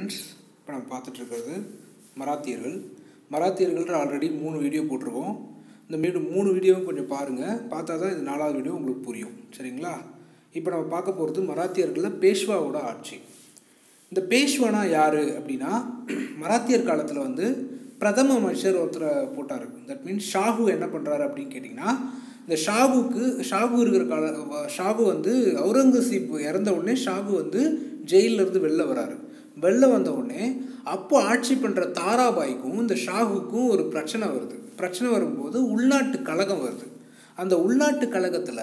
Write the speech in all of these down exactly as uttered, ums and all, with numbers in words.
Friends, இப்போ நம்ம பார்த்துட்ருக்கிறது மராத்தியர்கள். மராத்தியர்கள் already மூணு வீடியோ போட்டிருக்கோம். இந்த மீடு மூணு வீடியோவும் கொஞ்சம் பாருங்கள், பார்த்தா தான் இது நாலாவது வீடியோ உங்களுக்கு புரியும். சரிங்களா? இப்போ நம்ம பார்க்க போகிறது மராத்தியர்களில் பேஷ்வாவோட ஆட்சி. இந்த பேஷ்வானா யார் அப்படின்னா, மராத்தியர் காலத்தில் வந்து பிரதம அமைச்சர் ஒருத்தரை போட்டார். தட் மீன்ஸ் ஷாகு என்ன பண்ணுறாரு அப்படின்னு கேட்டிங்கன்னா, இந்த ஷாகுக்கு ஷாகு இருக்கிற கால ஷாகு வந்து அவுரங்கசீப் இறந்த உடனே ஷாகு வந்து ஜெயிலிருந்து வெளில வராரு. வெளில வந்த உடனே அப்போ ஆட்சி பண்ணுற தாராபாய்க்கும் இந்த ஷாகுக்கும் ஒரு பிரச்சனை வருது. பிரச்சனை வரும்போது உள்நாட்டு கழகம் வருது. அந்த உள்நாட்டு கழகத்தில்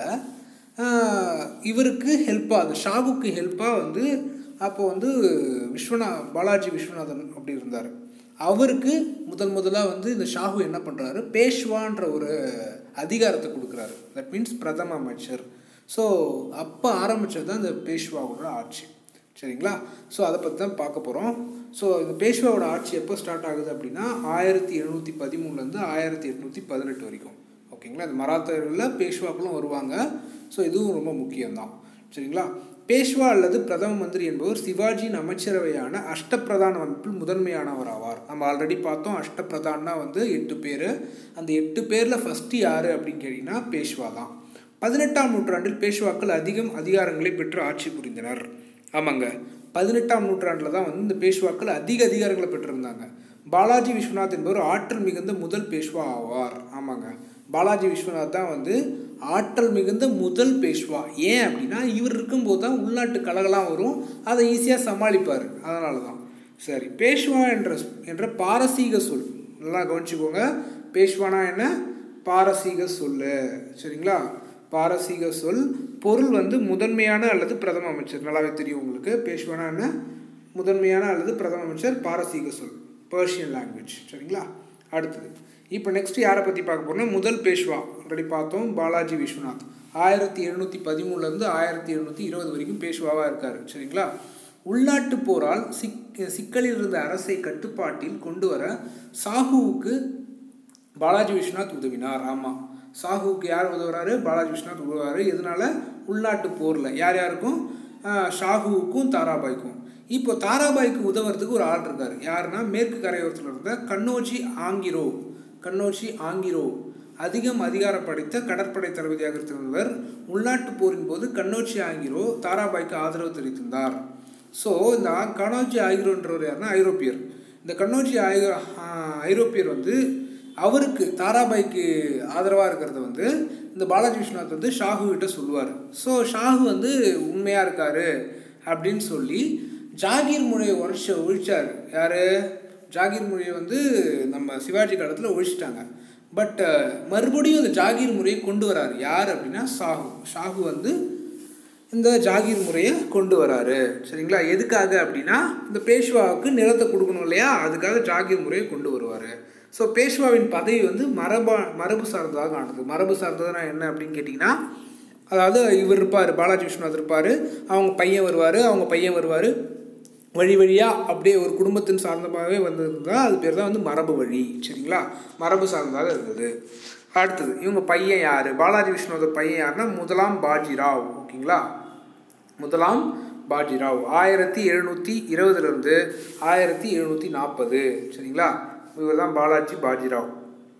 இவருக்கு ஹெல்ப்பாக, அந்த ஷாகுக்கு ஹெல்ப்பாக வந்து அப்போ வந்து விஸ்வநா பாலாஜி விஸ்வநாதன் அப்படி இருந்தார். அவருக்கு முதல் முதலாக வந்து இந்த ஷாகு என்ன பண்ணுறாரு, பேஷ்வான்ற ஒரு அதிகாரத்தை கொடுக்குறாரு. தட் மீன்ஸ் பிரதம அமைச்சர். ஸோ அப்போ ஆரம்பித்தது தான் இந்த பேஷ்வாவோட ஆட்சி. சரிங்களா? ஸோ அதை பற்றி தான் பார்க்க போகிறோம். ஸோ இந்த பேஷ்வாவோட ஆட்சி எப்போ ஸ்டார்ட் ஆகுது அப்படின்னா, ஆயிரத்தி எழுநூற்றி பதிமூணுலேருந்து ஆயிரத்தி எட்நூற்றி பதினெட்டு வரைக்கும். ஓகேங்களா? இந்த மராத்தியர்களில் பேஷ்வாக்களும் வருவாங்க. ஸோ இதுவும் ரொம்ப முக்கியம்தான். சரிங்களா? பேஷ்வா அல்லது பிரதம மந்திரி என்பவர் சிவாஜியின் அமைச்சரவையான அஷ்டப்பிரதான அமைப்பில் முதன்மையானவர் ஆவார். நம்ம ஆல்ரெடி பார்த்தோம், அஷ்டப்பிரதான்னா வந்து எட்டு பேர். அந்த எட்டு பேரில் ஃபஸ்ட்டு யார் அப்படின்னு கேட்டிங்கன்னா பேஷ்வா தான். பதினெட்டாம் நூற்றாண்டில் பேஷ்வாக்கள் அதிகம் அதிகாரங்களை பெற்று ஆட்சி புரிந்தனர். ஆமாங்க, பதினெட்டாம் நூற்றாண்டில் தான் வந்து இந்த பேஷ்வாக்கள் அதிக அதிகாரங்களை பெற்றிருந்தாங்க. பாலாஜி விஸ்வநாத் என்பவர் ஆற்றல் மிகுந்த முதல் பேஷ்வா ஆவார். ஆமாங்க, பாலாஜி விஸ்வநாத் தான் வந்து ஆற்றல் மிகுந்த முதல் பேஷ்வா. ஏன் அப்படின்னா, இவர் இருக்கும்போது தான் உள்நாட்டு கலகலாம் வரும், அதை ஈஸியாக சமாளிப்பார். அதனால தான். சரி, பேஷ்வா என்ற என்ற பாரசீக சொல் நல்லா கவனிச்சுக்கோங்க. பேஷ்வானா என்ன? பாரசீக சொல். சரிங்களா? பாரசீக சொல். பொருள் வந்து முதன்மையான அல்லது பிரதம அமைச்சர். நல்லாவே தெரியும் உங்களுக்கு. பேஷ்வானா என்ன? முதன்மையான அல்லது பிரதம அமைச்சர். பாரசீக சொல், பர்ஷியன் லாங்குவேஜ். சரிங்களா? அடுத்தது இப்போ நெக்ஸ்ட் யாரை பற்றி பார்க்க போகிறோம்னா, முதல் பேஷ்வா ஆல்ரெடி பார்த்தோம், பாலாஜி விஸ்வநாத். ஆயிரத்தி எழுநூற்றி பதிமூணுலேருந்து ஆயிரத்தி எழுநூற்றி இருபது வரைக்கும் பேஷ்வாவாக இருக்கார். சரிங்களா? உள்நாட்டு போரால் சிக் சிக்கலில் இருந்த அரசை கட்டுப்பாட்டில் கொண்டு வர சாகுவுக்கு பாலாஜி விஸ்வநாத் உதவினார். ஆமாம், சாகுவுக்கு யார் உதவுறாரு? பாலாஜி விஸ்வநாத் உதவுறாரு. எதனால? உள்நாட்டு போரில். யார் யாருக்கும்? ஷாகுவுக்கும் தாராபாய்க்கும். இப்போ தாராபாய்க்கு உதவுறதுக்கு ஒரு ஆள் இருக்கார். யாருன்னா, மேற்கு கரையோரத்தில் இருந்த கன்னோஜி ஆங்கிரோ. கன்னோஜி ஆங்கிரோ அதிகம் அதிகாரம் படைத்த கடற்படை தளபதியாக இருந்தவர். உள்நாட்டு போரின் போது கன்னோஜி ஆங்கிரோ தாராபாய்க்கு ஆதரவு தெரிவித்திருந்தார். ஸோ இந்த கன்னோஜி ஆங்கிரோன்றவர் யாருன்னா ஐரோப்பியர். இந்த கன்னோஜி ஆயோ ஐரோப்பியர் வந்து அவருக்கு தாராபாய்க்கு ஆதரவாக இருக்கிறத வந்து இந்த பாலாஜி விஸ்வநாத் வந்து ஷாகு கிட்ட சொல்லுவார். ஸோ ஷாகு வந்து உண்மையாக இருக்கார் அப்படின்னு சொல்லி ஜாகீர் முறையை உழைச்ச ஒழிச்சார். யார்? ஜாகீர் முறையை வந்து நம்ம சிவாஜி காலத்தில் ஒழிச்சிட்டாங்க. பட் மறுபடியும் இந்த ஜாகீர் முறையை கொண்டு வராரு. யார் அப்படின்னா ஷாகு. ஷாகு வந்து இந்த ஜாகீர் முறையை கொண்டு வராரு. சரிங்களா? எதுக்காக அப்படின்னா, இந்த பேஷ்வாவுக்கு நிலத்தை கொடுக்கணும் இல்லையா, அதுக்காக ஜாகீர் முறையை கொண்டு வருவார். ஸோ பேஷ்வாவின் பதவி வந்து மரபா மரபு சார்ந்ததாக ஆனது. மரபு சார்ந்ததுன்னா என்ன அப்படின்னு கேட்டிங்கன்னா, அதாவது இவர் இருப்பார், பாலாஜி விஸ்வநாத் இருப்பார், அவங்க பையன் வருவார், அவங்க பையன் வருவார், வழி வழியாக அப்படியே ஒரு குடும்பத்தின் சார்ந்தமாகவே வந்திருந்தால் அது பேர் தான் வந்து மரபு வழி. சரிங்களா? மரபு சார்ந்ததாக இருந்தது. அடுத்தது இவங்க பையன் யார்? பாலாஜி விஸ்வநாத் பையன் யாருன்னா முதலாம் பாஜிராவ். ஓகேங்களா? முதலாம் பாஜிராவ் ஆயிரத்தி எழுநூற்றி இருபதுலேருந்து ஆயிரத்தி எழுநூற்றி நாற்பது. சரிங்களா? இவர் தான் பாலாஜி பாஜிராவ்.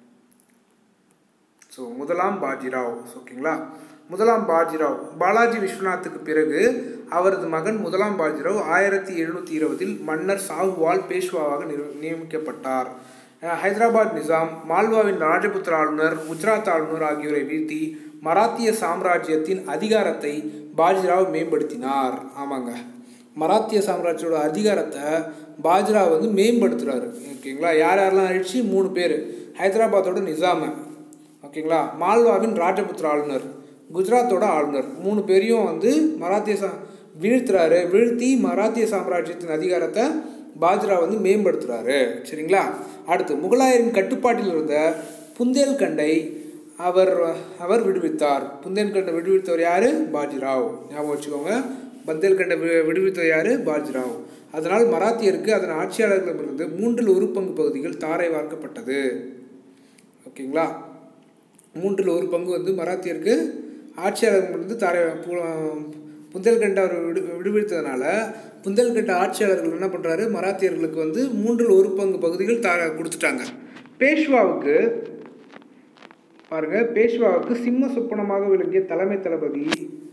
ஸோ முதலாம் பாஜிராவ். ஓகேங்களா? முதலாம் பாஜிராவ் பாலாஜி விஸ்வநாத்துக்கு பிறகு அவரது மகன் முதலாம் பாஜிராவ் ஆயிரத்தி எழுநூற்றி இருபதில் மன்னர் சாகுவால் பேஷ்வாவாக நியமிக்கப்பட்டார். ஹைதராபாத் நிசாம், மால்வாவின் ராஜபுத்திர ஆளுநர், குஜராத் ஆளுநர் ஆகியோரை வீழ்த்தி மராத்திய சாம்ராஜ்யத்தின் அதிகாரத்தை பாஜிராவ் மேம்படுத்தினார். ஆமாங்க, மராத்திய சாம்ராஜ்யோட அதிகாரத்தை பாஜிராவ் வந்து மேம்படுத்துகிறாரு. ஓகேங்களா? யார் யாரெல்லாம் அழிச்சு? மூணு பேர். ஹைதராபாத்தோட நிசாமை, ஓகேங்களா, மால்வாவின் ராஜபுத்திர ஆளுநர், குஜராத்தோட ஆளுநர், மூணு பேரையும் வந்து மராத்திய சா வீழ்த்துறாரு. வீழ்த்தி மராத்திய சாம்ராஜ்யத்தின் அதிகாரத்தை பாஜிராவ் வந்து மேம்படுத்துகிறாரு. சரிங்களா? அடுத்து முகலாயரின் கட்டுப்பாட்டில் இருந்த புந்தேல்கண்டை அவர் அவர் விடுவித்தார். புந்தேல்கண்டை விடுவித்தவர் யார்? பாஜிராவ். ஞாபகம் வச்சுக்கோங்க, புந்தேல்கண்டை விடுவித்தவர் யார்? பாஜிராவ். அதனால் மராத்தியருக்கு அதன் ஆட்சியாளர்களிடமிருந்து மூன்றில் ஒரு பங்கு பகுதிகள் தாரை வார்க்கப்பட்டது. ஓகேங்களா? மூன்றில் ஒரு பங்கு வந்து மராத்தியருக்கு ஆட்சியாளர்களிடமிருந்து தாரை புந்தேல்கண்ட் அவர் விடு விடுவித்ததுனால புந்தேல்கண்ட் ஆட்சியாளர்கள் என்ன பண்ணுறாரு, மராத்தியர்களுக்கு வந்து மூன்றில் ஒரு பங்கு பகுதிகள் த கொடுத்துட்டாங்க. பேஷ்வாவுக்கு பாருங்கள், பேஷ்வாவுக்கு சிம்ம சொப்பனமாக விளங்கிய தலைமை தளபதி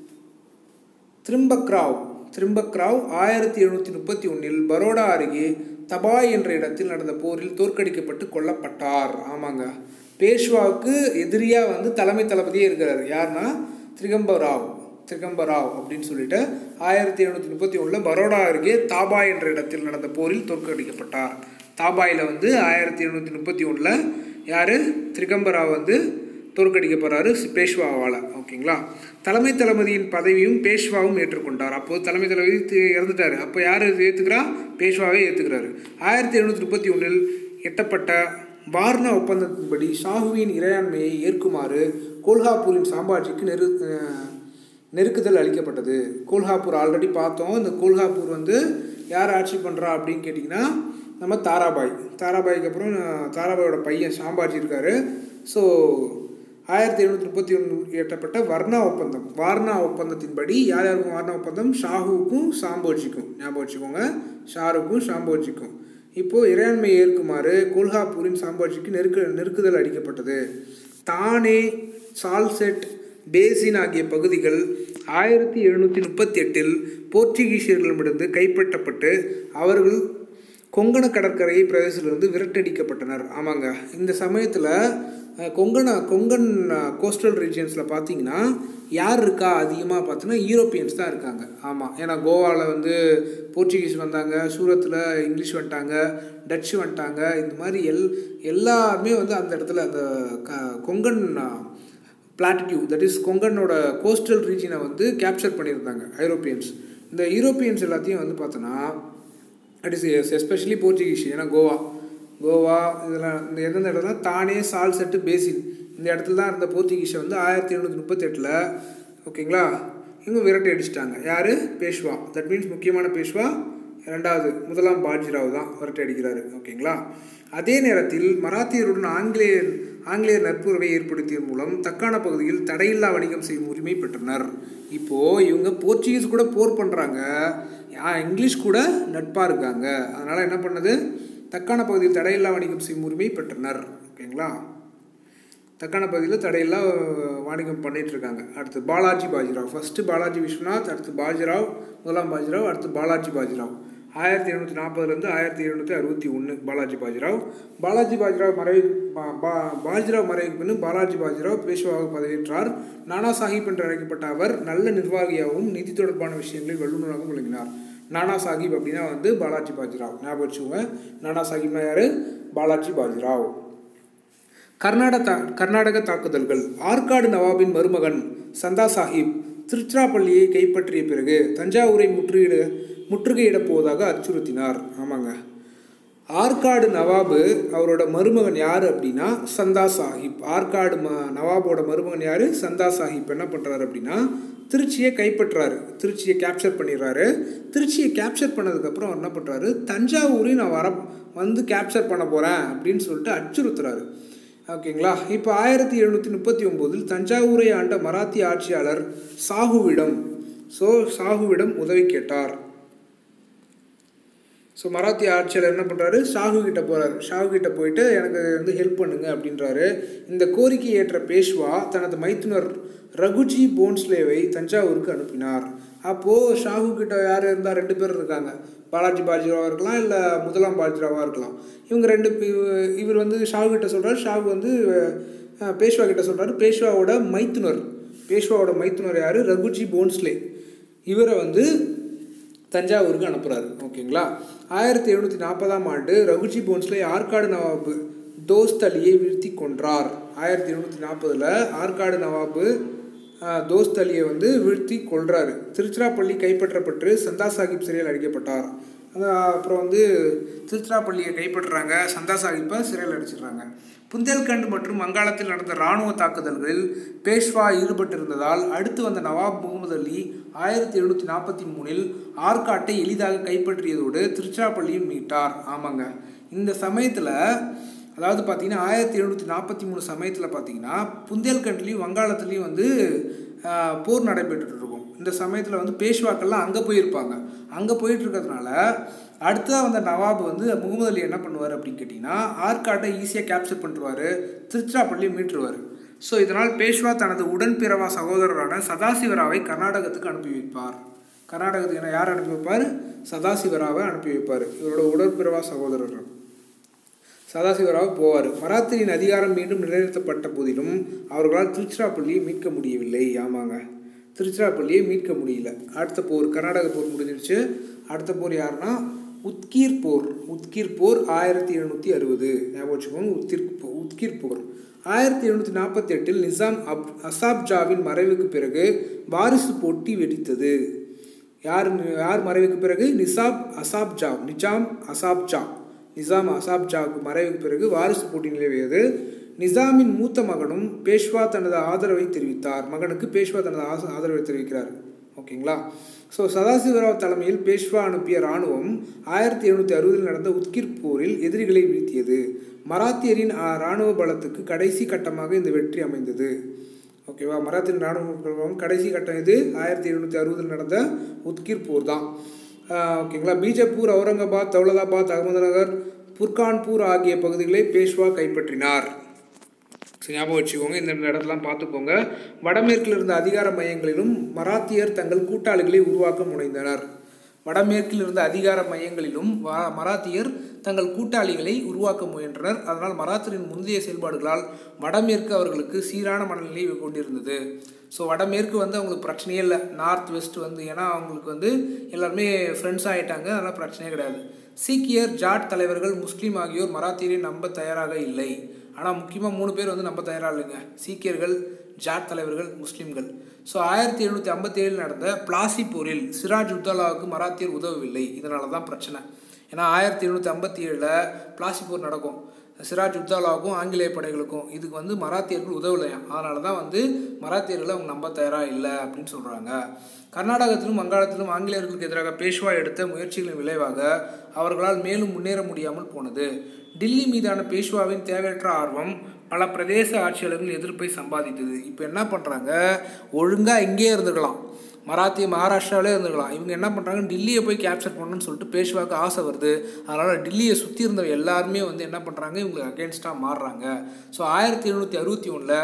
திரிம்பக்ராவ் திரிம்பக்ராவ் ஆயிரத்தி எழுநூற்றி முப்பத்தி ஒன்றில் பரோடா அருகே தபாய் என்ற இடத்தில் நடந்த போரில் தோற்கடிக்கப்பட்டு கொல்லப்பட்டார். ஆமாங்க, பேஷ்வாவுக்கு எதிரியாக வந்து தலைமை தளபதியே இருக்கிறார். யாருன்னா திரிகம்பராவ் திரிகம்பராவ் அப்படின்னு சொல்லிட்டு ஆயிரத்தி எழுநூற்றி முப்பத்தி ஒன்றில் பரோடா அருகே தாபாய் என்ற இடத்தில் நடந்த போரில் தோற்கடிக்கப்பட்டார். தாபாயில் வந்து ஆயிரத்தி எழுநூற்றி முப்பத்தி ஒன்றில் யார் திரிகம்பராவ் வந்து தோற்கடிக்கப்படுறாரு பேஷ்வாவால். ஓகேங்களா. தலைமை தளபதியின் பதவியும் பேஷ்வாவும் ஏற்றுக்கொண்டார். அப்போது தலைமை தளபதி இறந்துட்டார். அப்போ யார் ஏற்றுக்கிறா, பேஷ்வாவே ஏற்றுக்கிறாரு. ஆயிரத்தி எழுநூற்றி முப்பத்தி ஒன்றில் எட்டப்பட்ட வார்னா ஒப்பந்தத்தின்படி ஷாஹுவின் இறையாண்மையை ஏற்குமாறு கோல்ஹாப்பூரின் சாம்பாஜிக்கு நெரு நெருக்குதல் அளிக்கப்பட்டது. கோல்ஹாப்பூர் ஆல்ரெடி பார்த்தோம். இந்த கோல்ஹாப்பூர் வந்து யார் ஆட்சி பண்ணுறா அப்படின்னு கேட்டிங்கன்னா நம்ம தாராபாய். தாராபாய்க்கு அப்புறம் தாராபாயோட பையன் சாம்பாஜி இருக்கார். ஸோ ஆயிரத்தி எழுநூற்றி முப்பத்தி ஒன்று எட்டப்பட்ட வர்ணா ஒப்பந்தம் வார்னா ஒப்பந்தத்தின்படி யார் யாருக்கும் வார்னா ஒப்பந்தம், ஷாஹுவுக்கும் சாம்போஜிக்கும், ஞாபகம் வச்சுக்கோங்க, ஷாருக்கும் சாம்போஜிக்கும். இப்போது இறையாண்மையை ஏற்குமாறு கோல்ஹாப்பூரின் சாம்போஜிக்கு நெருக்கு நெருக்குதல் அளிக்கப்பட்டது. தானே, சால்செட், பேசின் ஆகிய பகுதிகள் ஆயிரத்தி எழுநூற்றி முப்பத்தி எட்டில் போர்ச்சுகீசியர்களிடமிருந்து கைப்பற்றப்பட்டு அவர்கள் கொங்கண கடற்கரை பிரதேசத்திலிருந்து விரட்டடிக்கப்பட்டனர். ஆமாங்க, இந்த சமயத்தில் கொங்கண கொங்கன் கோஸ்டல் ரீஜியன்ஸில் பார்த்தீங்கன்னா யார் இருக்கா அதிகமாக பார்த்தீங்கன்னா யூரோப்பியன்ஸ் தான் இருக்காங்க. ஆமாம், ஏன்னா கோவாவில் வந்து போர்ச்சுகீஸ் வந்தாங்க, சூரத்தில் இங்கிலீஷ் வந்துட்டாங்க, டச்சு வந்துட்டாங்க. இந்த மாதிரி எல் எல்லாருமே வந்து அந்த இடத்துல அந்த க கொங்கன் பிளாட்டிடியூ தட் இஸ் கொங்கனோட கோஸ்டல் ரீஜனை வந்து கேப்சர் பண்ணியிருந்தாங்க ஐரோப்பியன்ஸ். இந்த யூரோப்பியன்ஸ் எல்லாத்தையும் வந்து பார்த்தோன்னா அட் இஸ் எஸ்பெஷலி போர்ச்சுகீஸ், ஏன்னா கோவா கோவா இதெல்லாம் இந்த எந்தெந்த இடத்துல தானே, சால்செட்டு, பேசின் இந்த இடத்துல தான் இருந்த போர்ச்சுகீஸை வந்து ஆயிரத்தி எழுநூற்றி முப்பத்தி எட்டில் ஓகேங்களா இவங்க விரட்டி அடிச்சிட்டாங்க. யார், பேஷ்வா. தட் மீன்ஸ் முக்கியமான பேஷ்வா ரெண்டாவது முதலாம் பாஜிராவ் தான் விரட்டி அடிக்கிறாரு. ஓகேங்களா. அதே நேரத்தில் மராத்தியருடன் ஆங்கிலேயர் ஆங்கிலேயர் நட்புறவை ஏற்படுத்தியதன் மூலம் தக்கான பகுதியில் தடையில்லா வணிகம் செய்யும் உரிமை பெற்றனர். இப்போது இவங்க போர்ச்சுகீஸ் கூட போர் பண்ணுறாங்க, இங்கிலீஷ் கூட நட்பாக இருக்காங்க. அதனால் என்ன பண்ணுது, தக்கான பகுதியில் தடையில்லா வணிகம் செய்யும் உரிமை பெற்றனர். ஓகேங்களா. தக்கான பகுதியில் தடையில்லா வாணிகம் பண்ணிகிட்டு இருக்காங்க. அடுத்து பாலாஜி பாஜிராவ். ஃபஸ்ட்டு பாலாஜி விஸ்வநாத், அடுத்து பாஜிராவ், முதலாம் பாஜிராவ், அடுத்து பாலாஜி பாஜிராவ். ஆயிரத்தி எழுநூற்றி நாற்பதுலேருந்து ஆயிரத்தி எழுநூற்றி அறுபத்தி ஒன்று பாலாஜி பாஜிராவ். பாலாஜி பாஜிராவ் மறைவு பா பாஜிராவ் மறைவுக்கு பின் பாலாஜி பாஜிராவ் பேஷ்வாவாக பதவியேற்றார். நானா சாஹிப் என்று அழைக்கப்பட்ட அவர் நல்ல நிர்வாகியாகவும் நிதி தொடர்பான விஷயங்களில் வல்லுநராகவும் விளங்கினார். நானா சாஹிப் அப்படின்னா வந்து பாலாஜி பாஜிராவ், ஞாபகம் வச்சுக்கோங்க. நானா சாஹிப்னா யார், பாலாஜி பாஜிராவ். கர்நாடகா கர்நாடக தாக்குதல்கள். ஆற்காடு நவாபின் மருமகன் சந்தா சாஹிப் திருச்சிராப்பள்ளியை கைப்பற்றிய பிறகு தஞ்சாவூரை முற்றுகையிட முற்றுகையிடப் போவதாக அச்சுறுத்தினார். ஆமாங்க, ஆற்காடு நவாபு அவரோட மருமகன் யார் அப்படின்னா சந்தா சாஹிப். ஆற்காடு ம நவாபோட மருமகன் யார், சந்தா சாஹிப். என்ன பண்ணுறாரு அப்படின்னா திருச்சியை கைப்பற்றாரு, திருச்சியை கேப்சர் பண்ணிடுறாரு. திருச்சியை கேப்சர் பண்ணதுக்கப்புறம் என்ன பண்ணுறாரு, தஞ்சாவூரையும் நான் வர வந்து கேப்சர் பண்ண போகிறேன் அப்படின்னு சொல்லிட்டு அச்சுறுத்துறாரு. ஓகேங்களா. இப்போ ஆயிரத்தி எழுநூற்றி முப்பத்தி ஒம்போதில் தஞ்சாவூரை ஆண்ட மராத்திய ஆட்சியாளர் சாஹுவிடம் ஸோ சாஹுவிடம் உதவி கேட்டார். ஸோ மராத்திய ஆட்சியாளர் என்ன பண்ணுறாரு, ஷாஹு கிட்ட போகிறார். ஷாஹு கிட்ட போயிட்டு எனக்கு வந்து ஹெல்ப் பண்ணுங்க அப்படின்றாரு. இந்த கோரிக்கை ஏற்ற பேஷ்வா தனது மைத்துனர் ரகுஜி போன்ஸ்லேவை தஞ்சாவூருக்கு அனுப்பினார். அப்போது ஷாஹு கிட்ட யார் இருந்தால் ரெண்டு பேர் இருக்காங்க, பாலாஜி பாஜிராவாக இருக்கலாம், இல்லை முதலாம் பாஜிராவாக இருக்கலாம். இவங்க ரெண்டு இவர் வந்து ஷாஹு கிட்ட சொல்கிறார், ஷாஹு வந்து பேஷ்வா கிட்ட சொல்கிறாரு. பேஷ்வாவோட மைத்துனர் பேஷ்வாவோட மைத்துனர் யார், ரகுஜி போன்ஸ்லே. இவரை வந்து தஞ்சாவூருக்கு அனுப்புகிறாரு. ஓகேங்களா. ஆயிரத்தி எழுநூற்றி நாற்பதாம் ஆண்டு ரகுஜி போன்ஸ்லே ஆற்காடு நவாபு தோஸ்த் அலியை வீழ்த்தி கொன்றார். ஆயிரத்தி எழுநூற்றி நாற்பதில் ஆற்காடு நவாபு தோஸ்த் அலியை வந்து வீழ்த்தி கொள்றாரு. திருச்சிராப்பள்ளி கைப்பற்றப்பட்டு சந்தா சாஹிப் சிறையில் அடைக்கப்பட்டார். அப்புறம் வந்து திருச்சிராப்பள்ளியை கைப்பற்றுறாங்க, சந்தா சாஹிப்பை சிறையில் அடிச்சிடுறாங்க. புந்தேல்கண்ட் மற்றும் வங்காளத்தில் நடந்த இராணுவ தாக்குதல்களில் பேஷ்வா ஈடுபட்டிருந்ததால் அடுத்து வந்த நவாப் முகமது அலி ஆயிரத்தி எழுநூற்றி நாற்பத்தி மூணில் ஆற்காட்டை எளிதாக கைப்பற்றியதோடு திருச்சிராப்பள்ளியும் மீட்டார். ஆமாங்க, இந்த சமயத்தில் அதாவது பார்த்திங்கன்னா ஆயிரத்தி எழுநூற்றி நாற்பத்தி மூணு சமயத்தில் பார்த்திங்கன்னா புந்தேல்கண்ட்லேயும் வங்காளத்துலேயும் வந்து போர் நடைபெற்றுருக்கும். இந்த சமயத்தில் வந்து பேஷ்வாக்கள்லாம் அங்கே போயிருப்பாங்க. அங்கே போயிட்டுருக்கிறதுனால அடுத்ததாக வந்த நவாப் வந்து முகமது அலி என்ன பண்ணுவார் அப்படின்னு கேட்டிங்கன்னா ஆற்காட்டை ஈஸியாக கேப்சர் பண்ணிடுவார், திருச்சிராப்பள்ளி மீட்டுருவார். ஸோ இதனால் பேஷ்வா தனது உடன்பிறவா சகோதரரான சதாசிவராவை கர்நாடகத்துக்கு அனுப்பி வைப்பார். கர்நாடகத்துக்கு என்ன யார் அனுப்பி வைப்பார்? சதாசிவராவை அனுப்பி வைப்பார். இவரோட உடன்பிறவா சகோதரர் சதாசிவராவ் போவார். மராத்தியின் அதிகாரம் மீண்டும் நிலைநிறுத்தப்பட்ட போதிலும் அவர்களால் திருச்சிராப்பள்ளியை மீட்க முடியவில்லை. ஆமாங்க, திருச்சிராப்பள்ளியை மீட்க முடியல. அடுத்த போர் கர்நாடக போர் முடிஞ்சிருச்சு. அடுத்த போர் யாருன்னா உத்கீர் போர். உத்கீர் போர் ஆயிரத்தி எழுநூற்றி அறுபது ஞாபகம் வச்சுக்கோங்க. உத்கீர் உத்கீர் போர் ஆயிரத்தி எழுநூற்றி நாற்பத்தி எட்டில் நிசாம் அப் அசாப்ஜாவின் மறைவுக்கு பிறகு வாரிசு போட்டி வெடித்தது. யார் யார் மறைவுக்கு பிறகு? நிசாப் அசாப்ஜா நிஜாம் அசாப்ஜா நிசாம் அசாப்ஜாவுக்கு மறைவுக்கு பிறகு வாரிசு போட்டி நிலவியது. நிசாமின் மூத்த மகனும் பேஷ்வா தனது ஆதரவை தெரிவித்தார். மகனுக்கு பேஷ்வா தனது ஆதரவை தெரிவிக்கிறார். ஓகேங்களா? ஸோ சதாசிவராவ் தலைமையில் பேஷ்வா அனுப்பிய இராணுவம் ஆயிரத்தி எழுநூற்றி அறுபதில் நடந்த உத்கிர் போரில் எதிரிகளை வீழ்த்தியது. மராத்தியரின் இராணுவ பலத்துக்கு கடைசி கட்டமாக இந்த வெற்றி அமைந்தது. ஓகேவா? மராத்தியரின் இராணுவ கடைசி கட்டம் இது ஆயிரத்தி எழுநூற்றி அறுபதில் நடந்த உத்கிர் போர் தான். ஓகேங்களா? பீஜப்பூர், அவுரங்காபாத், தௌலதாபாத், அகமதுநகர், புர்கான்பூர் ஆகிய பகுதிகளை பேஷ்வா கைப்பற்றினார். ஞாபகம் வச்சுக்கோங்க, இந்த இடத்தெல்லாம் பார்த்துக்கோங்க. வடமேற்கில் இருந்த அதிகார மையங்களிலும் மராத்தியர் தங்கள் கூட்டாளிகளை உருவாக்க முனைந்தனர். வடமேற்கில் இருந்த அதிகார மையங்களிலும் மராத்தியர் தங்கள் கூட்டாளிகளை உருவாக்க முயன்றனர். அதனால் மராத்தியரின் முந்தைய செயல்பாடுகளால் வடமேற்கு அவர்களுக்கு சீரான மனநிலையை கொண்டிருந்தது. ஸோ வடமேற்கு வந்து அவங்களுக்கு பிரச்சனையே இல்லை. நார்த் வெஸ்ட் வந்து ஏன்னா அவங்களுக்கு வந்து எல்லாருமே ஃப்ரெண்ட்ஸ் ஆகிட்டாங்க, அதனால் பிரச்சனையே கிடையாது. சீக்கியர், ஜாட் தலைவர்கள், முஸ்லீம் ஆகியோர் மராத்தியரை நம்ப தயாராக இல்லை. ஆனால் முக்கியமாக மூணு பேர் வந்து நம்ப தயாராக இல்லைங்க. சீக்கியர்கள், ஜாட் தலைவர்கள், முஸ்லீம்கள். ஸோ ஆயிரத்தி எழுநூற்றி ஐம்பத்தி ஏழில் நடந்த பிளாசி போரில் சிராஜ் உத்தாலாவுக்கு மராத்தியர் உதவவில்லை. இதனால தான் பிரச்சனை. ஏன்னா ஆயிரத்தி எழுநூற்றி ஐம்பத்தி ஏழில் பிளாசி போர் நடக்கும். சிராஜ் உத்தாலாவுக்கும் ஆங்கிலேய படைகளுக்கும் இதுக்கு வந்து மராத்தியர்கள் உதவலையாம். அதனால தான் வந்து மராத்தியர்களை அவங்க நம்ப தயாராக இல்லை அப்படின்னு சொல்கிறாங்க. கர்நாடகத்திலும் வங்காளத்திலும் ஆங்கிலேயர்களுக்கு எதிராக பேஷ்வா எடுத்த முயற்சிகளின் விளைவாக அவர்களால் மேலும் முன்னேற முடியாமல் போனது. டில்லி மீதான பேஷ்வாவின் தேவையற்ற ஆர்வம் பல பிரதேச ஆட்சியாளர்கள் எதிர்ப்பை சம்பாதித்தது. இப்போ என்ன பண்ணுறாங்க, ஒழுங்காக இங்கேயே இருந்துக்கலாம், மராத்திய மகாராஷ்டிராவிலே இருந்துக்கலாம். இவங்க என்ன பண்ணுறாங்க, டில்லியை போய் கேப்சர் பண்ணணும்னு சொல்லிட்டு பேஷ்வாவுக்கு ஆசை வருது. அதனால் டில்லியை சுற்றி இருந்த எல்லாருமே வந்து என்ன பண்ணுறாங்க, இவங்களுக்கு அகேன்ஸ்டாக மாறுறாங்க. ஸோ ஆயிரத்தி எழுநூற்றி அறுபத்தி ஒன்றில்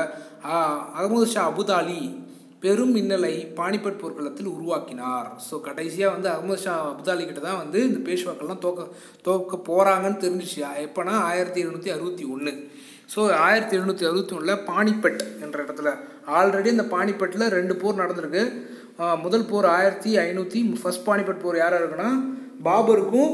அகமது ஷா அபுதாலி பெரும் மின்னலை பானிபட் போர்க்களத்தில் உருவாக்கினார். ஸோ கடைசியாக வந்து அகமது ஷா அபுதாலி கிட்ட தான் வந்து இந்த பேஷ்வாக்கள்லாம் தோக்க தோக்க போகிறாங்கன்னு தெரிஞ்சிச்சு. எப்போனா ஆயிரத்தி எழுநூற்றி அறுபத்தி ஒன்று. ஸோ ஆயிரத்தி எழுநூற்றி அறுபத்தி ஒன்றில் பானிபட் என்ற இடத்துல ஆல்ரெடி இந்த பானிபட்டில் ரெண்டு போர் நடந்திருக்கு. முதல் போர் ஆயிரத்தி ஐநூற்றி ஃபஸ்ட் பானிபட் போர் யாராக இருக்குன்னா பாபருக்கும்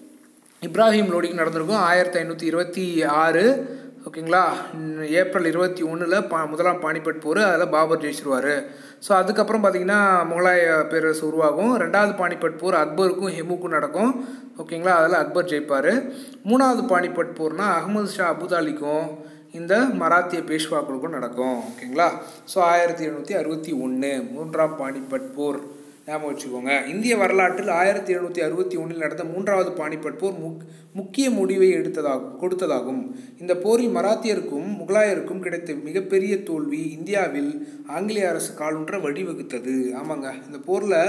இப்ராஹிம் லோடிக்கும் நடந்திருக்கும் ஆயிரத்தி ஐநூற்றி இருபத்தி ஆறு. ஓகேங்களா? ஏப்ரல் இருபத்தி ஒன்றில் பா முதலாம் பானிபட் போர், அதில் பாபர் ஜெயிச்சிருவார். ஸோ அதுக்கப்புறம் பார்த்திங்கன்னா முகலாய பேரரசு உருவாகும். ரெண்டாவது பானிபட் போர் அக்பருக்கும் ஹெமுக்கும் நடக்கும். ஓகேங்களா? அதில் அக்பர் ஜெயிப்பார். மூணாவது பானிபட் போர்னால் அகமது ஷா அபுதாலிக்கும் இந்த மராத்திய பேஷ்வாக்களுக்கும் நடக்கும். ஓகேங்களா? ஸோ ஆயிரத்தி எழுநூற்றி அறுபத்தி ஒன்று மூன்றாம் பானிபட் போர் ஞாபகம் வச்சுக்கோங்க. இந்திய வரலாற்றில் ஆயிரத்தி எழுநூற்றி அறுபத்தி ஒன்றில் நடந்த மூன்றாவது பானிபட் போர் முக் முக்கிய முடிவை எடுத்ததாகும் கொடுத்ததாகும். இந்த போரில் மராத்தியருக்கும் முகலாயருக்கும் கிடைத்த மிகப்பெரிய தோல்வி இந்தியாவில் ஆங்கிலேய அரசு காலூன்ற வழிவகுத்தது. ஆமாங்க, இந்த போரில்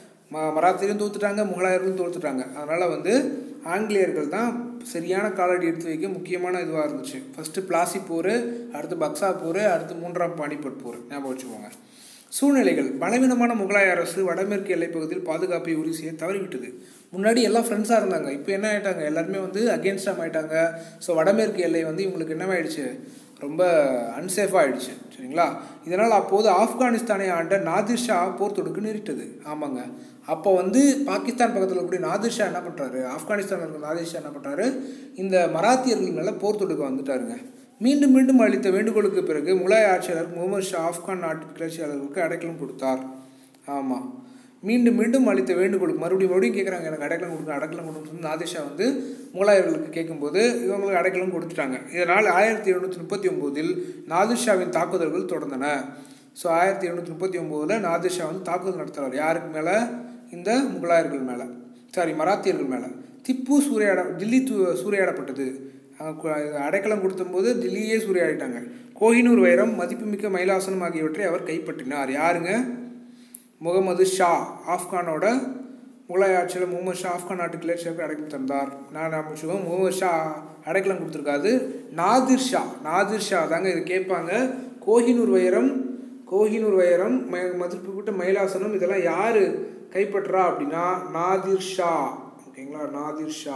ம மராத்தியரும் தோத்துட்டாங்க, முகலாயர்களும் தோத்துட்டாங்க. அதனால் வந்து ஆங்கிலேயர்கள் தான் சரியான காலடி எடுத்து வைக்க முக்கியமான இதுவாக இருந்துச்சு. ஃபஸ்ட்டு பிளாசி போர், அடுத்து பக்சா போர், அடுத்து மூன்றாம் பானிபட் போர் ஞாபகம் வச்சுக்கோங்க. சூழ்நிலைகள். பலவீனமான முகலாய அரசு வடமேற்கு எல்லைப்பகுதியில் பாதுகாப்பை உறுதி செய்ய தவறிவிட்டது. முன்னாடி எல்லாம் ஃப்ரெண்ட்ஸாக இருந்தாங்க, இப்போ என்ன ஆகிட்டாங்க, எல்லாருமே வந்து அகேன்ஸ்டாக ஆகிட்டாங்க. ஸோ வடமேற்கு எல்லை வந்து இவங்களுக்கு என்னவாயிடுச்சு, ரொம்ப அன்சேஃபாக ஆகிடுச்சு. சரிங்களா? இதனால் அப்போது ஆப்கானிஸ்தானை ஆண்ட நாதிர் ஷா போர் தொடுக்க நேரிட்டது. ஆமாங்க, அப்போ வந்து பாகிஸ்தான் பக்கத்தில் கூடிய நாதிர் ஷா என்ன பண்ணுறாரு, ஆப்கானிஸ்தானில் இருக்கிற நாதிர் ஷா என்ன பண்ணுறாரு, இந்த மராத்தியர்கள் மேலே போர் தொடுக்க வந்துட்டாருங்க. மீண்டும் மீண்டும் அளித்த வேண்டுகோளுக்கு பிறகு முகலாய ஆட்சியாளர் முகமது ஷா ஆப்கான் நாட்டு கிளர்ச்சியாளர்களுக்கு அடைக்கலம் கொடுத்தார். ஆமாம், மீண்டும் மீண்டும் அளித்த வேண்டுகோளுக்கு மறுபடியும் மறுபடியும் கேட்குறாங்க, எனக்கு அடைக்கலம் கொடுக்க அடைக்கலம் கொடுக்கணும்னு நாதிர் ஷா வந்து முகலாயர்களுக்கு கேட்கும்போது இவங்களுக்கு அடைக்கலம் கொடுத்துட்டாங்க. இதனால் ஆயிரத்தி எழுநூற்றி முப்பத்தி ஒம்போதில் நாதிர் ஷாவின் தாக்குதல்கள் தொடர்ந்தன. ஸோ ஆயிரத்தி எழுநூற்றி முப்பத்தி ஒம்போதில் நாதிர் ஷா வந்து தாக்குதல் நடத்துகிறார். யாருக்கு மேலே? இந்த முகலாயர்கள் மேலே, சாரி மராத்தியர்கள் மேலே. திப்பு சூறையாட டில்லி தூ சூறையாடப்பட்டது. அடைக்கலம் கொடுத்தபோது தில்லியே சூறையாடிட்டாங்க. கோஹினூர் வைரம், மதிப்புமிக்க மயிலாசனம் ஆகியவற்றை அவர் கைப்பற்றினார். யாருங்க? முகமது ஷா. ஆப்கானோட முகலாய ஆட்சியில் முகமது ஷா ஆப்கான் நாட்டு கிளர்ச்சியாளருக்கு அடைக்கலம் தந்தார். நான் நம்ம சொல்லுவோம் முகமது ஷா அடைக்கலம் கொடுத்துருக்காது, நாதிர் ஷா. நாதிர் ஷா தாங்க இது கேட்பாங்க. கோஹினூர் வைரம், கோஹினூர் வைரம் ம மதிப்புமிக்க மயிலாசனம் இதெல்லாம் யார் கைப்பற்றா அப்படின்னா நாதிர் ஷா. ஓகேங்களா, நாதிர் ஷா.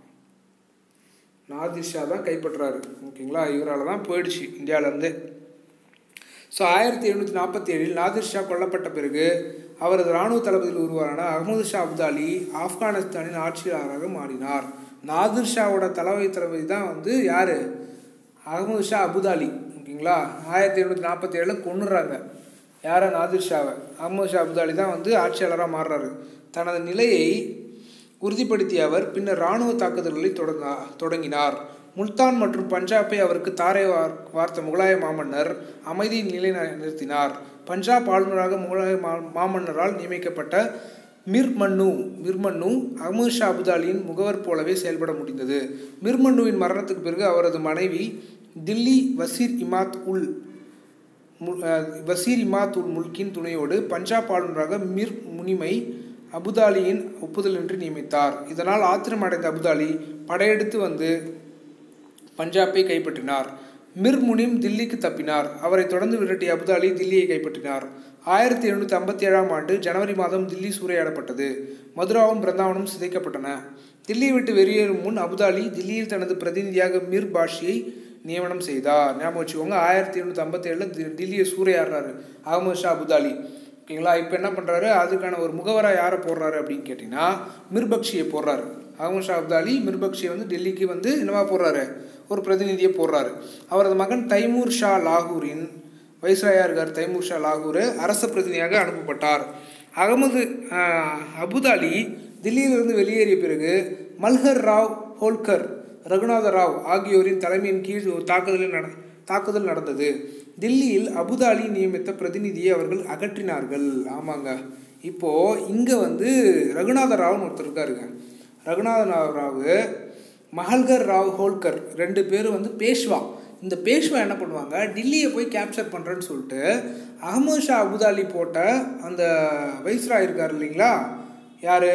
நாதிர் ஷா தான் கைப்பற்றாரு. ஓகேங்களா, இவரால் தான் போயிடுச்சு இந்தியாவிலேருந்து. ஸோ ஆயிரத்தி எழுநூற்றி நாற்பத்தி ஏழில் நாதிர் ஷா கொல்லப்பட்ட பிறகு அவரது இராணுவ தளபதியில் உருவான அகமது ஷா அப்தாலி ஆப்கானிஸ்தானின் ஆட்சியாளராக மாறினார். நாதிர் ஷாவோட தலைமை தளபதி தான் வந்து யார்? அகமது ஷா அபுதாலி. ஓகேங்களா, ஆயிரத்தி எழுநூற்றி நாற்பத்தி ஏழில் கொண்டுறாங்க யாரை? நாதிர் ஷாவை. அகமது ஷா அபுதாலி தான் வந்து ஆட்சியாளராக மாறுறாரு. தனது நிலையை உறுதிப்படுத்திய அவர் பின்னர் இராணுவ தாக்குதல்களை தொடங்க தொடங்கினார். முல்தான் மற்றும் பஞ்சாபை அவருக்கு தாரை வார் வார்த்த முகலாய மாமன்னர் அமைதியின் நிலை நிறுத்தினார். பஞ்சாப் ஆளுநராக முகலாய மா மாமன்னரால் நியமிக்கப்பட்ட மிர் மன்னு மிர் மன்னு அகமது ஷா அபுதாலியின் முகவர் போலவே செயல்பட முடிந்தது. மிர் மன்னுவின் மரணத்துக்கு பிறகு அவரது மனைவி தில்லி வசீர் இமாத் உல் வசீர் இமாத் உல் முல்கின் துணையோடு பஞ்சாப் ஆளுநராக மிர் முனிமை அபுதாலியின் ஒப்புதலின்றி நியமித்தார். இதனால் ஆத்திரமடைந்த அபுதாலி படையெடுத்து வந்து பஞ்சாபை கைப்பற்றினார். மிர் முனிம் தில்லிக்கு தப்பினார். அவரை தொடர்ந்து விரட்டிய அபுதாலி தில்லியை கைப்பற்றினார். ஆயிரத்தி எழுநூற்றி ஐம்பத்தி ஏழாம் ஆண்டு ஜனவரி மாதம் தில்லி சூறையாடப்பட்டது. மதுராவும் பிருந்தாவனும் சிதைக்கப்பட்டன. தில்லியை விட்டு வெளியேறும் முன் அபுதாலி தில்லியில் தனது பிரதிநிதியாக மிர் பாஷியை நியமனம் செய்தார். ஞாபகம் வச்சுக்கோங்க, ஆயிரத்தி எழுநூற்றி ஐம்பத்தி ஏழில் தில்லியை சூறையாடுறாரு அகமது ஷா அபுதாலி. ஓகேங்களா, இப்போ என்ன பண்ணுறாரு? அதுக்கான ஒரு முகவராக யாரை போடுறாரு அப்படின்னு கேட்டிங்கன்னா மிர்பக்ஷியை போடுறாரு. அகமது ஷா அப்தாலி மிர்பக்ஷியை வந்து டெல்லிக்கு வந்து என்னவா போடுறாரு? ஒரு பிரதிநிதியை போடுறாரு. அவரது மகன் தைமூர் ஷா லாகூரின் வைஸ்ராயா இருக்கார். தைமூர் ஷா லாகூர் அரச பிரதிநிதியாக அனுப்பப்பட்டார். அகமது அபுதாலி தில்லியிலிருந்து வெளியேறிய பிறகு மல்ஹர் ராவ் ஹோல்கர், ரகுநாத ராவ் ஆகியோரின் தலைமையின் கீழ் ஒரு தாக்குதலில் நட தாக்குதல் நடந்தது. தில்லியில் அபுதாலி நியமித்த பிரதிநிதியை அவர்கள் அகற்றினார்கள். ஆமாங்க, இப்போது இங்கே வந்து ரகுநாத ராவ்னு ஒருத்தர் இருக்காருங்க. ரகுநாத ராவ், மஹல்கர் ராவ் ஹோல்கர் ரெண்டு பேரும் வந்து பேஷ்வா. இந்த பேஷ்வா என்ன பண்ணுவாங்க? டில்லியை போய் கேப்சர் பண்ணுறேன்னு சொல்லிட்டு அகமது ஷா அபுதாலி போட்ட அந்த வைஸ்ரா இருக்கார் இல்லைங்களா, யார்?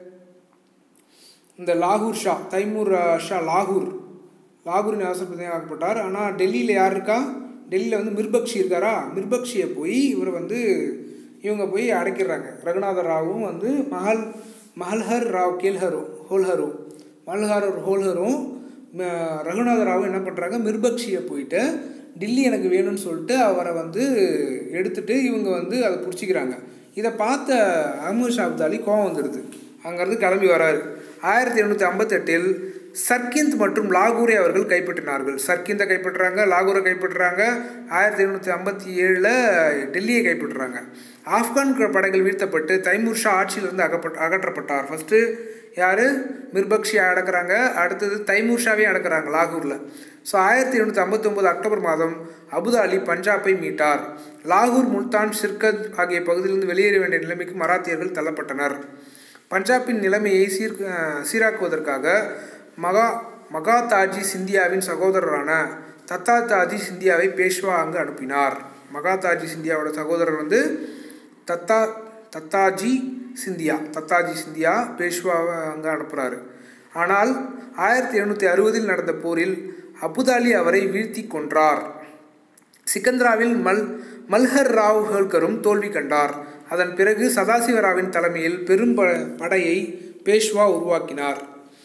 இந்த லாகூர் ஷா, தைமூர் ஷா லாகூர் லாகூரின் அரசு பிரதிநிதியாக ஆக்கப்பட்டார். ஆனால் டெல்லியில் யார் இருக்கா? டெல்லியில் வந்து மிர்பக்ஷி இருக்காரா? மிர்பக்ஷியை போய் இவர் வந்து இவங்க போய் அடைக்கிறாங்க. ரகுநாத ராவும் வந்து மஹல் மஹல்ஹர் ராவ் கேல்ஹரும் ஹோல்ஹரும் மல்ஹர் ஹோல்ஹரும் ரகுநாத ராவும் என்ன பண்ணுறாங்க? மிர்பக்ஷியை போயிட்டு டில்லி எனக்கு வேணும்னு சொல்லிட்டு அவரை வந்து எடுத்துகிட்டு இவங்க வந்து அதை பிடிச்சிக்கிறாங்க. இதை பார்த்த அகமது ஷா அப்தாலி கோவம் வந்துடுது. அங்கேருந்து கிளம்பி வராரு. ஆயிரத்தி எண்ணூற்றி ஐம்பத்தெட்டில் சர்கிந்த் மற்றும் லாகூரை அவர்கள் கைப்பற்றினார்கள். சர்கிந்தை கைப்பற்றுறாங்க, லாகூரை கைப்பற்றுறாங்க. ஆயிரத்தி எழுநூற்றி ஐம்பத்தி ஏழில் டெல்லியை கைப்பற்றுறாங்க. ஆப்கான் படைகள் வீழ்த்தப்பட்டு தைமூர் ஷா ஆட்சியிலிருந்து அகப்பட் அகற்றப்பட்டார். ஃபஸ்ட்டு யார்? மிர்பக்ஷியை அடக்கிறாங்க, அடுத்தது தைமூர் ஷாவையும் அடக்கிறாங்க லாகூரில். ஸோ ஆயிரத்தி எழுநூற்றி ஐம்பத்தி ஒம்பது அக்டோபர் மாதம் அபுதாலி பஞ்சாபை மீட்டார். லாகூர், முல்தான், ஷிர்கத் ஆகிய பகுதியிலிருந்து வெளியேற வேண்டிய நிலைமைக்கு மராத்தியர்கள் தள்ளப்பட்டனர். பஞ்சாபின் நிலைமையை சீர் சீராக்குவதற்காக மகா மகாதாஜி சிந்தியாவின் சகோதரரான தத்தாதாஜி சிந்தியாவை பேஷ்வா அங்கு அனுப்பினார். மகாதாஜி சிந்தியாவோட சகோதரர் வந்து தத்தா தத்தாஜி சிந்தியா தத்தாஜி சிந்தியா பேஷ்வாவை அங்கே அனுப்புகிறாரு. ஆனால் ஆயிரத்தி எழுநூற்றி அறுபதில் நடந்த போரில் அபுதாலி அவரை வீழ்த்தி கொன்றார். சிக்கந்தராவில் மல் மல்ஹர் ராவ் ஹோல்கரும் தோல்வி கண்டார். அதன் பிறகு சதாசிவராவின் தலைமையில் பெரும் படையை பேஷ்வா உருவாக்கினார்.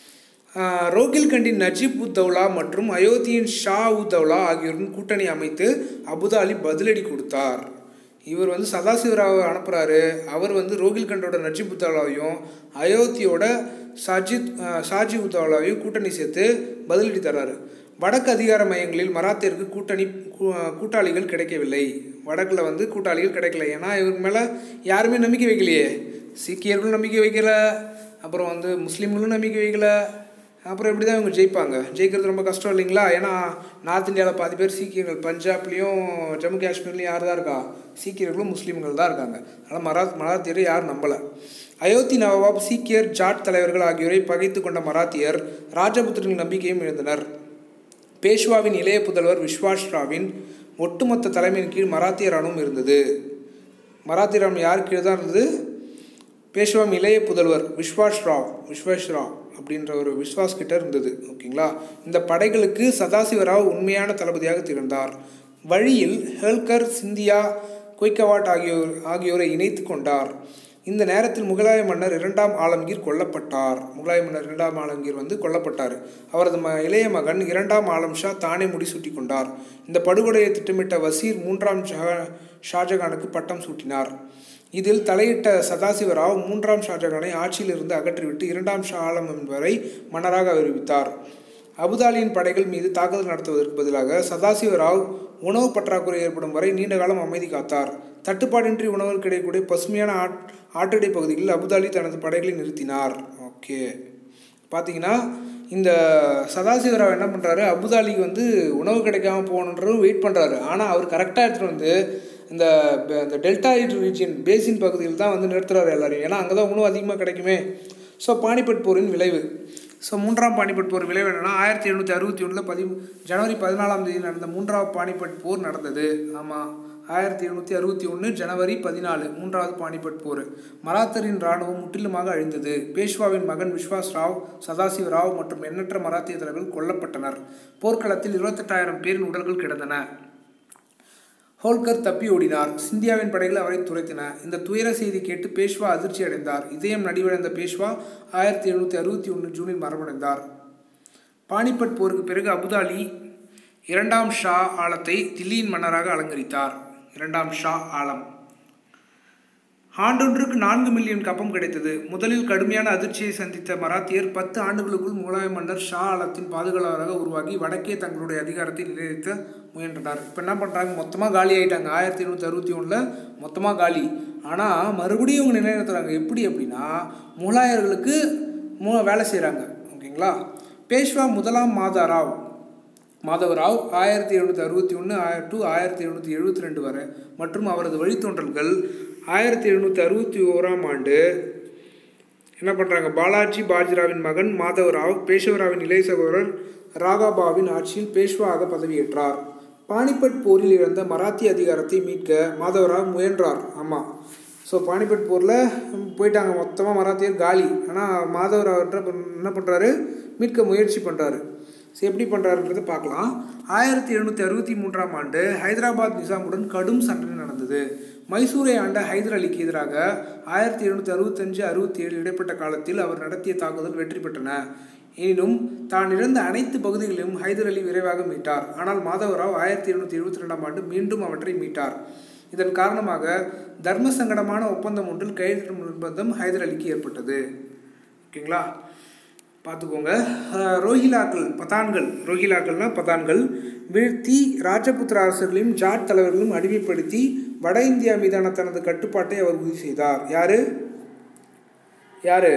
ரோகில்கண்டின் நஜீப் உத் தௌலா மற்றும் அயோத்தியின் ஷா உத் தௌலா ஆகியோரின் கூட்டணி அமைத்து அபுதாலி பதிலடி கொடுத்தார். இவர் வந்து சதாசிவராவை அனுப்புகிறாரு. அவர் வந்து ரோகில்கண்டோட நஜீப் உத் தௌலாவையும் அயோத்தியோட சாஜித் ஷாஜி உத் தௌலாவையும் கூட்டணி சேர்த்து பதிலடி தர்றாரு. வடக்கு அதிகார மையங்களில் மராத்தியருக்கு கூட்டணி கூட்டாளிகள் கிடைக்கவில்லை. வடக்கில் வந்து கூட்டாளிகள் கிடைக்கல. ஏன்னா இவருக்கு மேலே யாருமே நம்பிக்கை வைக்கலையே. சீக்கியர்களும் நம்பிக்கை வைக்கல, அப்புறம் வந்து முஸ்லீம்களும் நம்பிக்கை வைக்கல. அப்புறம் எப்படி தான் இவங்க ஜெயிப்பாங்க? ஜெயிக்கிறது ரொம்ப கஷ்டம் இல்லைங்களா? ஏன்னா நார்த் இந்தியாவில் பாதி பேர் சீக்கியர்கள், பஞ்சாப்லேயும் ஜம்மு காஷ்மீர்லேயும் யார் தான் இருக்கா? சீக்கியர்களும் முஸ்லீம்கள் தான் இருக்காங்க. அதனால் மராத் மராத்தியரை யாரும் நம்பலை. அயோத்தி நவாப், சீக்கியர், ஜாட் தலைவர்கள் ஆகியோரை பகைத்து கொண்ட மராத்தியர் ராஜபுத்திரனின் நம்பிக்கையும் இழந்தனர். பேஷ்வாவின் இளைய புதல்வர் விஸ்வாஸ்ராவின் ஒட்டுமொத்த தலைமையின் கீழ் மராத்திய இராணுவம் இருந்தது. மராத்திய இராணுவம் யார் கீழே தான் இருந்தது? பேஷ்வாவின் இளைய புதல்வர் விஸ்வாஸ்ராவ் விஸ்வாஸ்ராவ் அப்படின்ற ஒரு விஸ்வாஸ் கிட்ட இருந்தது. ஓகேங்களா. இந்த படைகளுக்கு சதாசிவராவ் உண்மையான தளபதியாக திகழ்ந்தார். வழியில் ஹோல்கர், சிந்தியா, கொய்கவாட் ஆகியோர் ஆகியோரை இணைத்து கொண்டார். இந்த நேரத்தில் முகலாய மன்னர் இரண்டாம் ஆலம்கீர் கொல்லப்பட்டார். முகலாய மன்னர் இரண்டாம் ஆலம்கீர் வந்து கொல்லப்பட்டார். அவரது ம இளைய மகன் இரண்டாம் ஆலம் ஷா தானே முடிசூட்டி கொண்டார். இந்த படுகொலையை திட்டமிட்ட வசீர் மூன்றாம் ஷா ஷாஜகானுக்கு பட்டம் சூட்டினார். இதில் தலையிட்ட சதாசிவராவ் மூன்றாம் ஷாஜகானை ஆட்சியிலிருந்து அகற்றிவிட்டு இரண்டாம் ஷா ஆலம் என்பவரை மன்னராக அறிவித்தார். அபுதாலியின் படைகள் மீது தாக்குதல் நடத்துவதற்கு பதிலாக சதாசிவராவ் உணவு பற்றாக்குறை ஏற்படும் வரை நீண்ட காலம் அமைதி காத்தார். தட்டுப்பாடின்றி உணவுகள் கிடைக்கக்கூடிய பசுமையான ஆட் ஆற்றடை பகுதிகளில் அபுதாலி தனது படைகளை நிறுத்தினார். ஓகே, பார்த்தீங்கன்னா இந்த சதாசிவராவ் என்ன பண்ணுறாரு, அபுதாலிக்கு வந்து உணவு கிடைக்காம போகணுன்றதும் வெயிட் பண்ணுறாரு. ஆனால் அவர் கரெக்டாக எடுத்துகிட்டு வந்து இந்த இந்த டெல்டா ரீஜியன் பேசின் பகுதியில் தான் வந்து நிறுத்துறாரு எல்லாரையும். ஏன்னா அங்கே தான் உணவு அதிகமாக கிடைக்குமே. ஸோ பானிபட் போரின் விளைவு. ஸோ மூன்றாம் பானிபட் போர் விளைவு என்னென்னா, ஆயிரத்தி எழுநூற்றி அறுபத்தி ஒன்றில் பதி ஜனவரி பதினாலாம் தேதி நடந்த மூன்றாவது பானிபட் போர் நடந்தது. ஆமாம், ஆயிரத்தி எழுநூற்றி அறுபத்தி ஒன்று ஜனவரி பதினாலு மூன்றாவது பானிபட் போர். மராத்தரின் இராணுவம் முற்றிலுமாக அழிந்தது. பேஷ்வாவின் மகன் விஸ்வாஸ் ராவ், சதாசிவ ராவ் மற்றும் எண்ணற்ற மராத்திய தலைவர்கள் கொல்லப்பட்டனர். போர்க்களத்தில் இருபத்தெட்டாயிரம் பேரின் உடல்கள் கிடந்தன. ஹோல்கர் தப்பி ஓடினார். சிந்தியாவின் படைகள் அவரை துரைத்தன. இந்த துயர செய்தி கேட்டு பேஷ்வா அதிர்ச்சி அடைந்தார். இதயம் நடிவடைந்த பேஷ்வா ஆயிரத்தி எழுநூற்றி அறுபத்தி ஒன்று ஜூனில் மரணமடைந்தார். பானிபட் போருக்கு பிறகு அபுதாலி இரண்டாம் ஷா ஆலத்தை தில்லியின் மன்னராக அலங்கரித்தார். இரண்டாம் ஷா ஆலம் ஆண்டொன்றுக்கு நான்கு மில்லியன் கப்பம் கிடைத்தது. முதலில் கடுமையான அதிர்ச்சியை சந்தித்த மராத்தியர் பத்து ஆண்டுகளுக்குள் முகலாய மன்னர் ஷா ஆலத்தின் பாதுகாவலராக உருவாகி வடக்கே தங்களுடைய அதிகாரத்தை நிலைநிறுத்த முயன்றனர். இப்போ என்ன பண்ணுறாங்க, மொத்தமாக காலி ஆகிட்டாங்க. ஆயிரத்தி எழுநூற்றி அறுபத்தி ஒன்றில் மொத்தமாக காலி. ஆனால் மறுபடியும் இவங்க நிலைநிறுத்துறாங்க. எப்படி அப்படின்னா, முகலாயர்களுக்கு மூ வேலை செய்கிறாங்க. ஓகேங்களா. பேஷ்வா முதலாம் மாதாராவ் மாதவராவ் ஆயிரத்தி எழுநூற்றி அறுபத்தி ஒன்று டு ஆயிரத்தி எழுநூற்றி எழுபத்தி ரெண்டு வரை மற்றும் அவரது வழித்தோன்றல்கள் ஆயிரத்தி எழுநூற்றி அறுபத்தி ஓராம் ஆண்டு என்ன பண்ணுறாங்க, பாலாஜி பாஜிராவின் மகன் மாதவராவ் பேஷ்வராவின் இளைய சகோதரர் ராகாபாவின் ஆட்சியில் பேஷ்வாவாக பதவியேற்றார். பானிபட் போரில் இழந்த மராத்திய அதிகாரத்தை மீட்க மாதவராவ் முயன்றார். ஆமாம், ஸோ பானிபட் போரில் போயிட்டாங்க, மொத்தமாக மராத்தியர் காலி. ஆனால் மாதவராவ் என்ன பண்ணுறாரு, மீட்க முயற்சி பண்ணுறாரு. ஸோ எப்படி பண்ணுறாருன்றதை பார்க்கலாம். ஆயிரத்தி எழுநூற்றி அறுபத்தி மூன்றாம் ஆண்டு ஹைதராபாத் நிசாமுடன் கடும் சண்டை நடந்தது. மைசூரை ஆண்ட ஹைதர் அலிக்கு எதிராக ஆயிரத்தி எழுநூற்றி அறுபத்தஞ்சு அறுபத்தி ஏழு இடைப்பட்ட காலத்தில் அவர் நடத்திய தாக்குதல் வெற்றி பெற்றன. எனினும் தான் இழந்த அனைத்து பகுதிகளையும் ஹைதர் அலி விரைவாக மீட்டார். ஆனால் மாதவராவ் ஆயிரத்தி எழுநூற்றி எழுபத்தி ரெண்டாம் ஆண்டு மீண்டும் அவற்றை மீட்டார். இதன் காரணமாக தர்ம சங்கடமான ஒப்பந்தம் ஒன்றில் கையெழுத்திடும் நிர்பந்தம் ஹைதர் அலிக்கு ஏற்பட்டது. ஓகேங்களா, பார்த்துக்கோங்க. ரோஹிலாக்கள் பதான்கள் ரோஹிலாக்கள்னால் பதான்கள் வீழ்த்தி ராஜபுத்திர அரசர்களையும் ஜாட் தலைவர்களையும் அடிமைப்படுத்தி வட இந்தியா மீதான தனது கட்டுப்பாட்டை அவர் உறுதி செய்தார். யாரு யாரு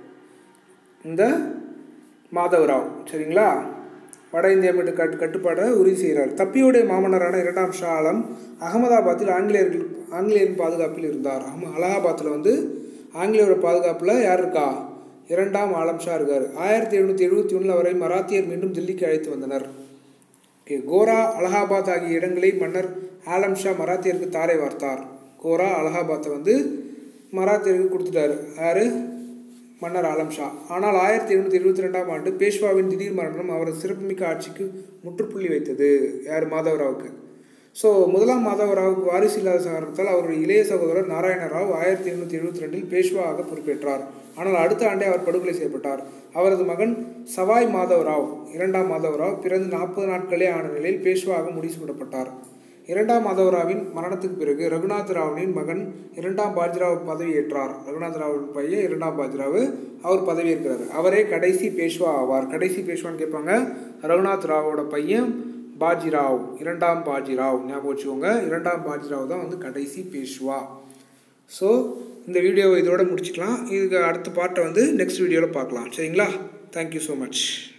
இந்த மாதவராவ். சரிங்களா, வட இந்தியா மீது கட்டு கட்டுப்பாட்டை உறுதி செய்கிறார். தப்பியோடைய மாமன்னரான இரண்டாம் ஷா ஆலம் அகமதாபாத்தில் ஆங்கிலேயர்கள் ஆங்கிலேயரின் பாதுகாப்பில் இருந்தார். அஹம அலகாபாத்தில் வந்து ஆங்கிலேயரோட பாதுகாப்பில் யார் இருக்கா, இரண்டாம் ஆலம் ஷா இருக்கார். ஆயிரத்தி எழுநூற்றி எழுபத்தி ஒன்றில் அவரை மராத்தியர் மீண்டும் தில்லிக்கு அழைத்து வந்தனர். ஓகே, கோரா அலகாபாத் ஆகிய இடங்களை மன்னர் ஆலம் ஷா மராத்தியருக்கு தாரை வார்த்தார். கோரா அலகாபாத்தை வந்து மராத்தியருக்கு கொடுத்துட்டாரு யார், மன்னர் ஆலம் ஷா. ஆனால் ஆயிரத்தி எழுநூற்றி எழுபத்தி ரெண்டாம் ஆண்டு பேஷ்வாவின் திடீர் மரணம் அவரது சிறப்புமிக்க ஆட்சிக்கு முற்றுப்புள்ளி வைத்தது. யார், மாதவராவுக்கு. ஸோ முதலாம் மாதவராவுக்கு வாரிசு இல்லாத காரணத்தால் அவருடைய இளைய சகோதரர் நாராயணராவ் ஆயிரத்தி எழுநூற்றி எழுபத்தி ரெண்டில் பேஷ்வாவாக பொறுப்பேற்றார். ஆனால் அடுத்த ஆண்டே அவர் படுகொலை செய்யப்பட்டார். அவரது மகன் சவாய் மாதவராவ் இரண்டாம் மாதவராவ் பிறந்து நாற்பது நாட்களே ஆன நிலையில் பேஷ்வாவாக முடிசூட்டப்பட்டார். இரண்டாம் மாதவராவின் மரணத்துக்கு பிறகு ரகுநாத் ராவின் மகன் இரண்டாம் பாஜிராவ் பதவியேற்றார். ரகுநாத் ராவின் பையன் இரண்டாம் பாஜிராவ் அவர் பதவியேற்கிறார். அவரே கடைசி பேஷ்வா ஆவார். கடைசி பேஷ்வான்னு கேட்பாங்க. ரகுநாத் ராவோட பையன் பாஜிராவ், இரண்டாம் பாஜிராவ் ஞாபகம் வச்சுக்கோங்க. இரண்டாம் பாஜிராவ் தான் வந்து கடைசி பேஷ்வா. ஸோ இந்த வீடியோவை இதோட முடிச்சுக்கலாம். இதுக்கு அடுத்த பார்ட்டை வந்து நெக்ஸ்ட் வீடியோவில் பார்க்கலாம். சரிங்களா, தேங்க்யூ ஸோ மச்.